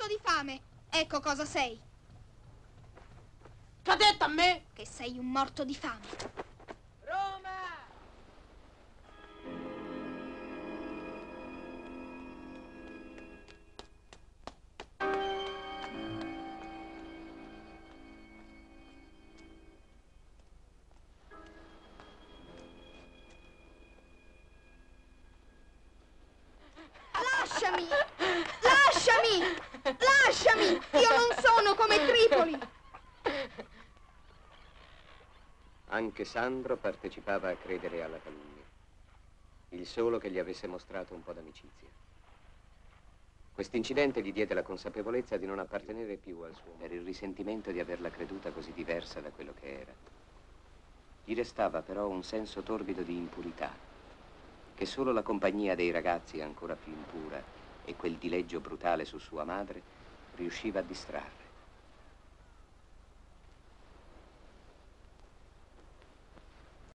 morto di fame. Ecco cosa sei. Che ha detto a me? Che sei un morto di fame. Roma! Lasciami! Lasciami! Lasciami! Io non sono come Tripoli! Anche Sandro partecipava a credere alla calunnia. Il solo che gli avesse mostrato un po' d'amicizia. Quest'incidente gli diede la consapevolezza di non appartenere più al suo, per il risentimento di averla creduta così diversa da quello che era. Gli restava però un senso torbido di impurità, che solo la compagnia dei ragazzi ancora più impura e quel dileggio brutale su sua madre riusciva a distrarre.